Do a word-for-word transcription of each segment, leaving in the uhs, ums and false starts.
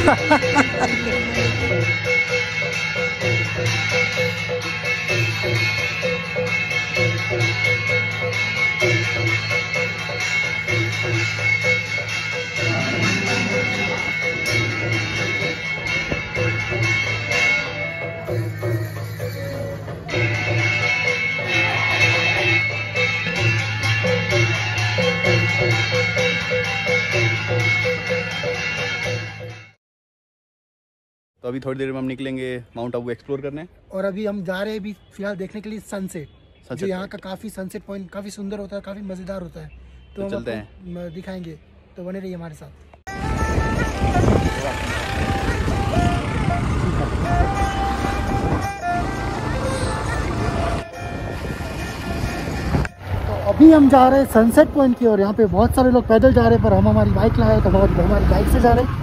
तो अभी थोड़ी देर में हम निकलेंगे माउंट आबू एक्सप्लोर करने। और अभी हम जा रहे हैं अभी फिलहाल देखने के लिए सनसेट, जो यहाँ का काफ़ी सनसेट पॉइंट काफ़ी सुंदर होता है, काफ़ी मज़ेदार होता है। तो, तो हम चलते हैं, दिखाएंगे, तो बने रहिए हमारे साथ। तो अभी हम जा रहे हैं सनसेट पॉइंट की और यहाँ पे बहुत सारे लोग पैदल जा रहे हैं, पर हम हमारी बाइक लाए तो बहुत हमारी बाइक से जा रहे हैं।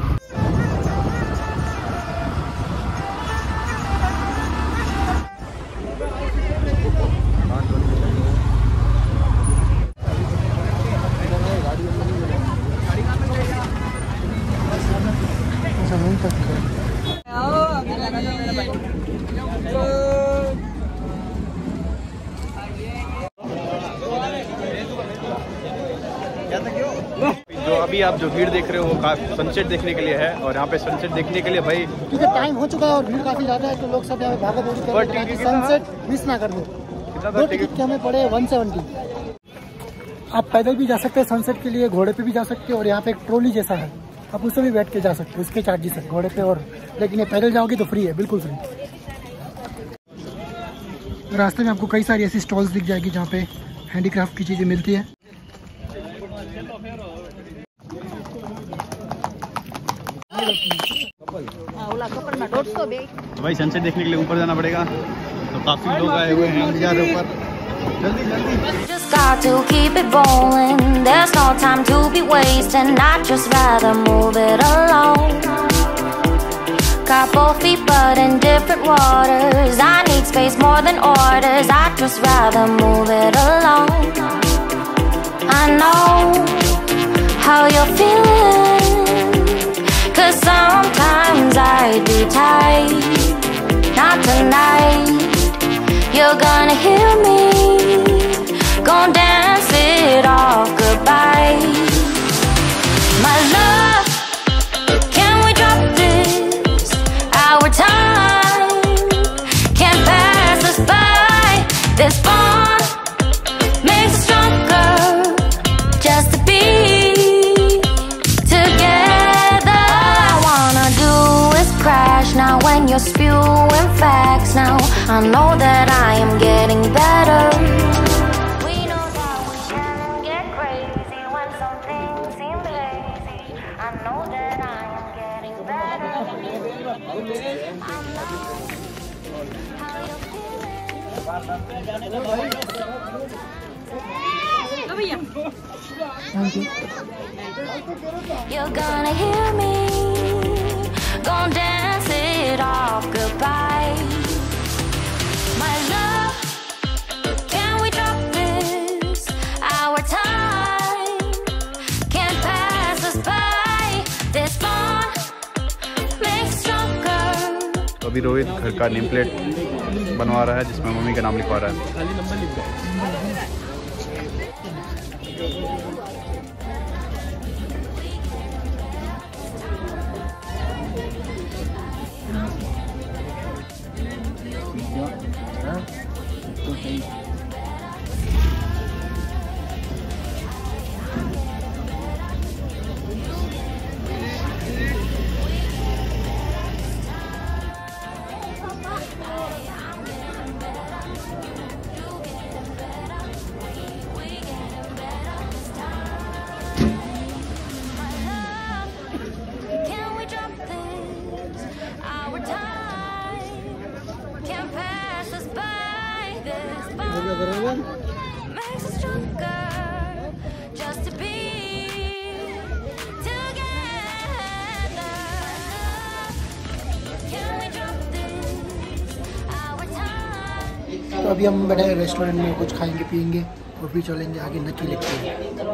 जो अभी आप जो भीड़ देख रहे हो वो सनसेट देखने के लिए है, और यहाँ पे सनसेट देखने के लिए भाई क्योंकि टाइम हो चुका है और भीड़ काफी ज्यादा है, तो लोग सब यहाँ पे भागा दौड़ी कर रहे हैं सनसेट मिस ना कर दो। दो टिकट के हमें पड़े वन सेवेंटी। आप पैदल भी जा सकते हैं सनसेट के लिए, घोड़े पे भी जा सकते हैं, और यहाँ पे एक ट्रॉली जैसा है, आप उससे भी बैठ के जा सकते हो, उसके चार्जेस है घोड़े पे, और लेकिन ये पैदल जाओगे तो फ्री है, बिल्कुल फ्री। रास्ते में आपको कई सारी ऐसी स्टॉल्स दिख जाएगी जहाँ पे हैंडीक्राफ्ट की चीज़ें मिलती है। तो भाई सनसेट देखने के लिए ऊपर जाना पड़ेगा, तो काफी लोग आए हुए हैं ऊपर। जल्दी जल्दी just got to keep it rolling, there's no time to be wasting, I'd just rather move it along. Got both feet but in different waters, I need space more than orders, I'd just rather move it along. I know how you're feeling, cause sometimes I do tight, not tonight. You're gonna hear me, gon' dance it off goodbye. My love, can we drop this? Our time can't pass us by. This bond makes us stronger, just to be together. All I wanna do is crash now when you're spewing facts now. I know that I am getting better. We know that we can get crazy when some things seem lazy. I know that I am getting better. I know how you're feeling. You're gonna hear me, gon' dance it off goodbye. My love, can we drop this? Our time can't pass us by. This bond makes stronger. तो अभी रोहित घर का name plate बनवा रहा है, जिसमें mummy का नाम लिखवा रहा है। तो अभी हम बैठे रेस्टोरेंट में कुछ खाएंगे पियेंगे और फिर चलेंगे आगे नदी लेके।